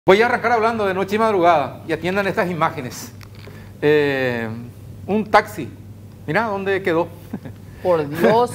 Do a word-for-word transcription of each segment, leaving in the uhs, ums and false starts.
Voy a arrancar hablando de noche y madrugada y atiendan estas imágenes. Eh, un taxi, mira dónde quedó. Por Dios,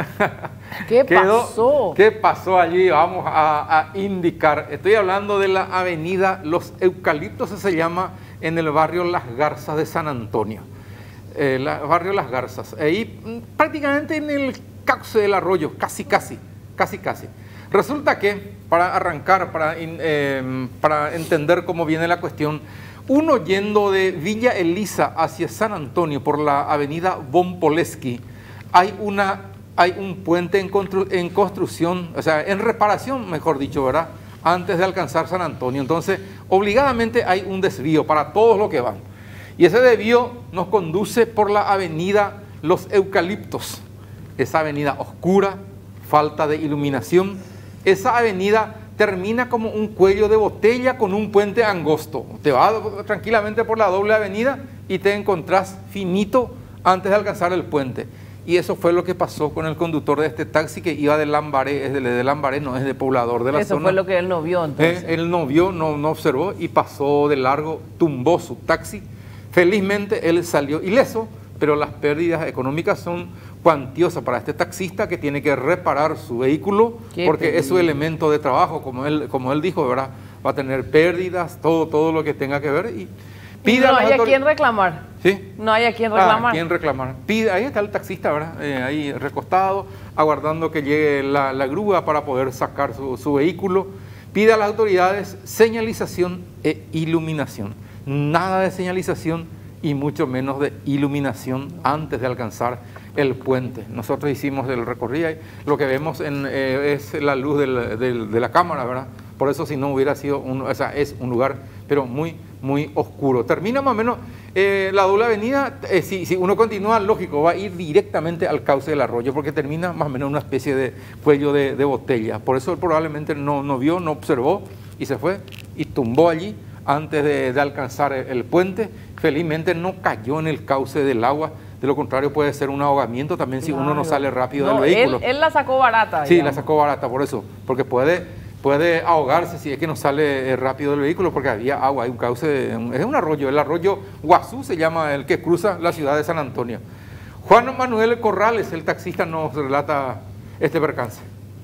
¿qué quedó, pasó? ¿Qué pasó allí? Vamos a, a indicar. Estoy hablando de la avenida Los Eucaliptos, se llama, en el barrio Las Garzas de San Antonio. Eh, la, barrio Las Garzas, ahí prácticamente en el cauce del arroyo, casi, casi, casi, casi. Resulta que, para arrancar, para, eh, para entender cómo viene la cuestión, uno yendo de Villa Elisa hacia San Antonio por la avenida Von Poleski, hay, una, hay un puente en, constru, en construcción, o sea, en reparación, mejor dicho, ¿verdad? Antes de alcanzar San Antonio. Entonces, obligadamente hay un desvío para todos los que van. Y ese desvío nos conduce por la avenida Los Eucaliptos, esa avenida oscura, falta de iluminación. Esa avenida termina como un cuello de botella con un puente angosto. Te vas tranquilamente por la doble avenida y te encontrás finito antes de alcanzar el puente. Y eso fue lo que pasó con el conductor de este taxi que iba de Lambaré, es de, de Lambaré, no es de poblador de la eso zona. Eso fue lo que él no vio entonces. Eh, él no vio, no, no observó y pasó de largo, tumbó su taxi. Felizmente él salió ileso, pero las pérdidas económicas son cuantiosas para este taxista que tiene que reparar su vehículo porque peligro. Es su elemento de trabajo, como él, como él dijo, ¿verdad? Va a tener pérdidas, todo, todo lo que tenga que ver y pide no a hay a quien reclamar. ¿Sí? No hay a quien reclamar. Ah, quien reclamar. Pide, ahí está el taxista, ¿verdad? Eh, ahí recostado, aguardando que llegue la, la grúa para poder sacar su, su vehículo. Pide a las autoridades señalización e iluminación. Nada de señalización y mucho menos de iluminación antes de alcanzar el puente. Nosotros hicimos el recorrido y lo que vemos en, eh, es la luz del, del, de la cámara, ¿verdad? Por eso si no hubiera sido, un, o sea, es un lugar, pero muy, muy oscuro. Termina más o menos eh, la doble avenida, eh, si, si uno continúa, lógico, va a ir directamente al cauce del arroyo, porque termina más o menos una especie de cuello de, de botella. Por eso él probablemente no, no vio, no observó y se fue y tumbó allí antes de, de alcanzar el, el puente. Felizmente no cayó en el cauce del agua, de lo contrario puede ser un ahogamiento también si claro. uno no sale rápido no, del vehículo. Él, él la sacó barata. Sí, digamos. la sacó barata por eso, porque puede, puede ahogarse si es que no sale rápido del vehículo, porque había agua, hay un cauce, es un arroyo, el arroyo Guazú se llama el que cruza la ciudad de San Antonio. Juan Manuel Corrales, el taxista, nos relata este percance.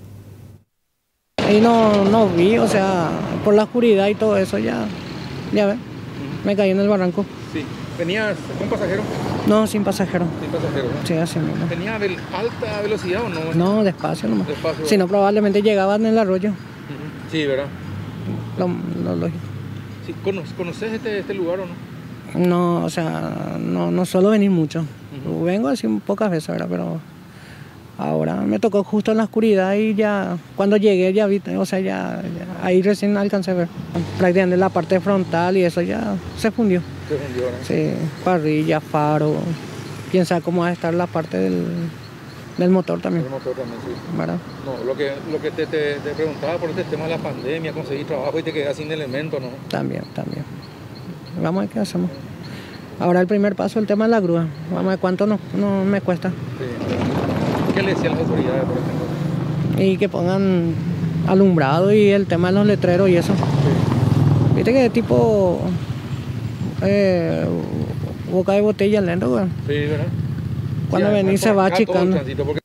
Ahí no, no vi, o sea, por la oscuridad y todo eso ya, ya ves, uh-huh. Me caí en el barranco. Sí. ¿Venías con pasajero? No, sin pasajero. Sin pasajero, ¿no? Sí, así mismo. ¿Venía de alta velocidad o no? No, despacio nomás. Despacio. Si no, probablemente llegaban en el arroyo. Uh-huh. Sí, ¿verdad? Lo, lo lógico. Sí, ¿conoces este, este lugar o no? No, o sea, no, no suelo venir mucho. Uh-huh. Vengo así pocas veces, ¿verdad? Pero ahora me tocó justo en la oscuridad y ya, cuando llegué ya vi, o sea, ya, ya ahí recién alcancé a ver. Prácticamente la parte frontal y eso ya se fundió. Se fundió, ¿no? Sí, parrilla, faro, quién sabe cómo va a estar la parte del, del motor también. El motor también, sí. ¿Verdad? No, lo que, lo que te, te, te preguntaba por este tema de la pandemia, conseguir trabajo y te quedas sin elemento, ¿no? También, también. Vamos a ver qué hacemos. Ahora el primer paso, el tema de la grúa. Vamos a ver cuánto no, no me cuesta. Sí. ¿Qué le decían las autoridades, por ejemplo? Y que pongan alumbrado y el tema de los letreros y eso. Sí. Viste que tipo eh, boca de botella lento, güey. Sí, ¿verdad? Cuando sí, venís se va achicando.